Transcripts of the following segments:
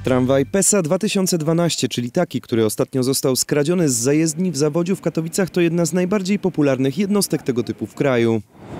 Tramwaj PESA 2012, czyli taki, który ostatnio został skradziony z zajezdni w Zawodziu w Katowicach, to jedna z najbardziej popularnych jednostek tego typu w kraju.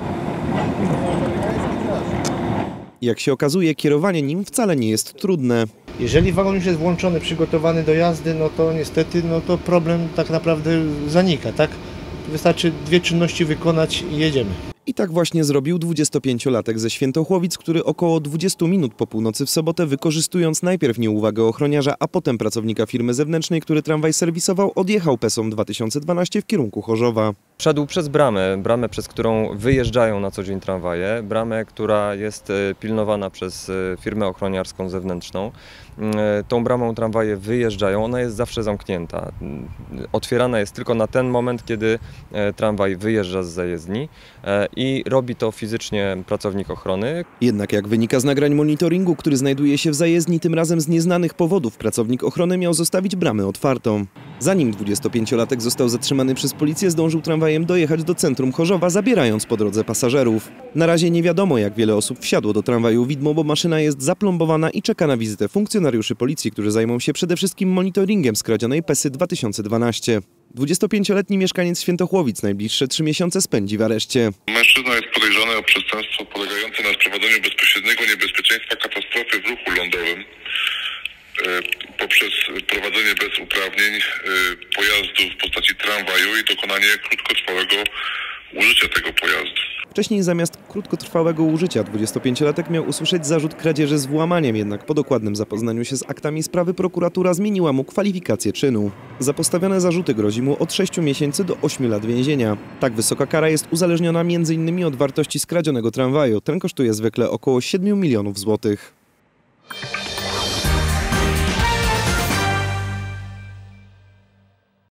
Jak się okazuje, kierowanie nim wcale nie jest trudne. Jeżeli wagon już jest włączony, przygotowany do jazdy, no to niestety to problem tak naprawdę zanika, tak? Wystarczy dwie czynności wykonać i jedziemy. I tak właśnie zrobił 25-latek ze Świętochłowic, który około 20 minut po północy w sobotę, wykorzystując najpierw nieuwagę ochroniarza, a potem pracownika firmy zewnętrznej, który tramwaj serwisował, odjechał PESą 2012 w kierunku Chorzowa. Wszedł przez bramę, przez którą wyjeżdżają na co dzień tramwaje, bramę, która jest pilnowana przez firmę ochroniarską zewnętrzną. Tą bramą tramwaje wyjeżdżają, ona jest zawsze zamknięta. Otwierana jest tylko na ten moment, kiedy tramwaj wyjeżdża z zajezdni i robi to fizycznie pracownik ochrony. Jednak jak wynika z nagrań monitoringu, który znajduje się w zajezdni, tym razem z nieznanych powodów pracownik ochrony miał zostawić bramę otwartą. Zanim 25-latek został zatrzymany przez policję, zdążył tramwajem dojechać do centrum Chorzowa, zabierając po drodze pasażerów. Na razie nie wiadomo, jak wiele osób wsiadło do tramwaju widmo, bo maszyna jest zaplombowana i czeka na wizytę funkcjonariuszy policji, którzy zajmą się przede wszystkim monitoringiem skradzionej PESy 2012. 25-letni mieszkaniec Świętochłowic najbliższe 3 miesiące spędzi w areszcie. Mężczyzna jest podejrzany o przestępstwo polegające na sprowadzeniu bezpośredniego niebezpieczeństwa katastrofy w ruchu lądowym poprzez prowadzenie bez uprawnień pojazdu w postaci tramwaju i dokonanie krótkotrwałego użycia tego pojazdu. Wcześniej zamiast krótkotrwałego użycia 25-latek miał usłyszeć zarzut kradzieży z włamaniem, jednak po dokładnym zapoznaniu się z aktami sprawy prokuratura zmieniła mu kwalifikację czynu. Za postawione zarzuty grozi mu od 6 miesięcy do 8 lat więzienia. Tak wysoka kara jest uzależniona m.in. od wartości skradzionego tramwaju. Ten kosztuje zwykle około 7 milionów złotych.